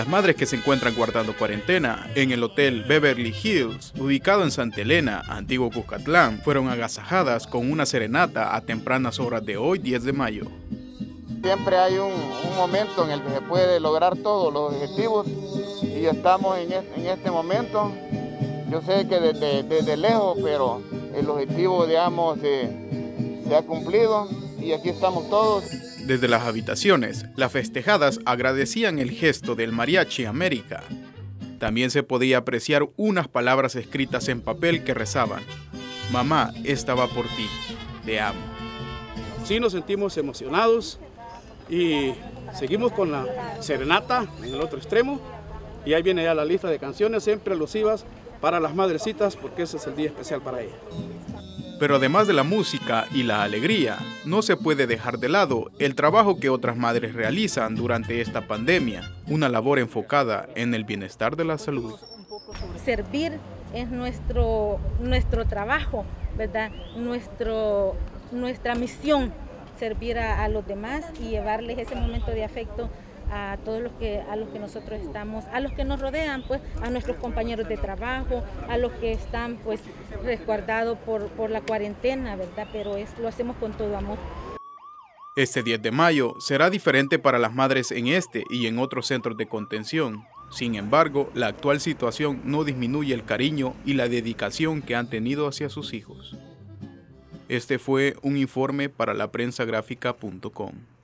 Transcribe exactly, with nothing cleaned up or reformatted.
Las madres que se encuentran guardando cuarentena en el Hotel Beverly Hills, ubicado en Santa Elena, Antiguo Cuscatlán, fueron agasajadas con una serenata a tempranas horas de hoy, diez de mayo. Siempre hay un, un momento en el que se puede lograr todos los objetivos y estamos en este, en este momento. Yo sé que desde, desde lejos, pero el objetivo, digamos, se, se ha cumplido y aquí estamos todos. Desde las habitaciones, las festejadas agradecían el gesto del Mariachi América. También se podía apreciar unas palabras escritas en papel que rezaban: "Mamá, esta va por ti, te amo". Sí, nos sentimos emocionados y seguimos con la serenata en el otro extremo. Y ahí viene ya la lista de canciones, siempre alusivas para las madrecitas, porque ese es el día especial para ellas. Pero además de la música y la alegría, no se puede dejar de lado el trabajo que otras madres realizan durante esta pandemia, una labor enfocada en el bienestar de la salud. Servir es nuestro, nuestro trabajo, ¿verdad? Nuestro, nuestra misión, servir a, a los demás y llevarles ese momento de afecto a todos los que a los que nosotros estamos, a los que nos rodean, pues, a nuestros compañeros de trabajo, a los que están pues resguardados por, por la cuarentena, ¿verdad? Pero es, lo hacemos con todo amor. Este diez de mayo será diferente para las madres en este y en otros centros de contención. Sin embargo, la actual situación no disminuye el cariño y la dedicación que han tenido hacia sus hijos. Este fue un informe para la prensa gráfica punto com.